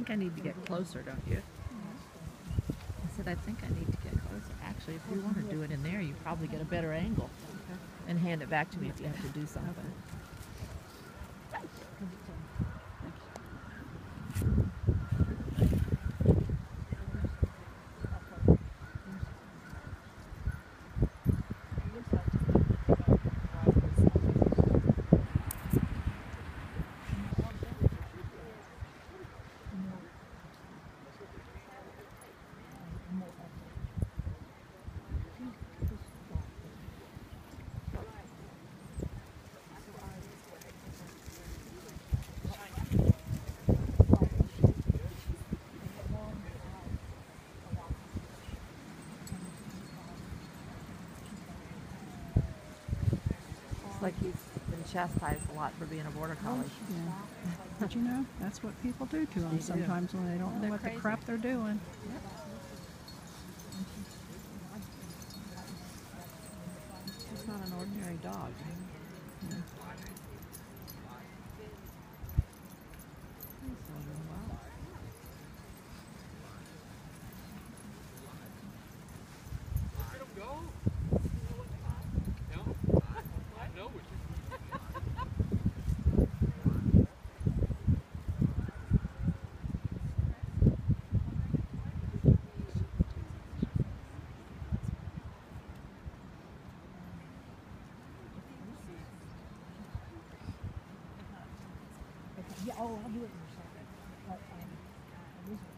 think I need to get closer, don't you? I said, I think I need to get closer. Actually, if you want to do it in there, you probably get a better angle. And hand it back to me if you have to do something. Like he's been chastised a lot for being a border collie. Yeah. But you know, that's what people do to them sometimes when they don't know what the crap they're doing. Yep. He's not an ordinary dog. Yeah. He's doing well. Yeah, oh, I'll do it in a second. But, Elizabeth,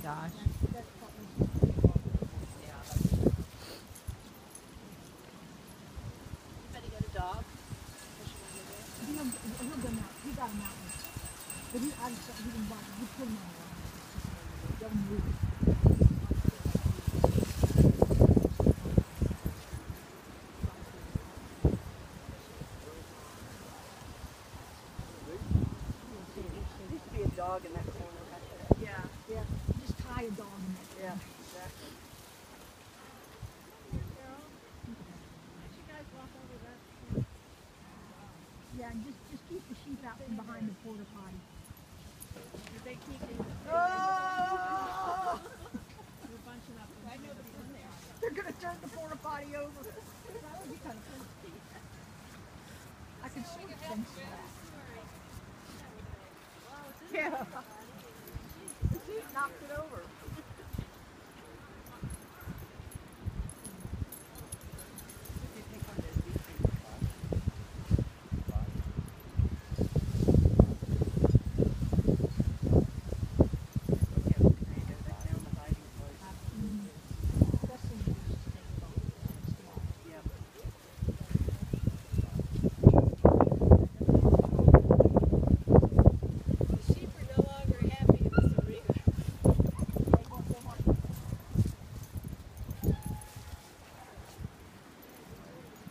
gosh. Anybody got a dog? He'll go now. He got him out. But he didn't bite him. He put him on the line. Don't move. There used to be a dog in that corner back there. Yeah. Yeah. Just tie a dog in that. Yeah, exactly. Yeah, and just keep the sheep out from behind the porta potty. Did they keep it? Oh! We're bunching up. I know nobody's in there. They're gonna turn the porta potty over. That would be kind of fun. I could sort of sense that. Yeah. The sheep knocked it over.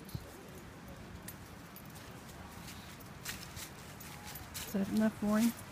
Is that enough for him?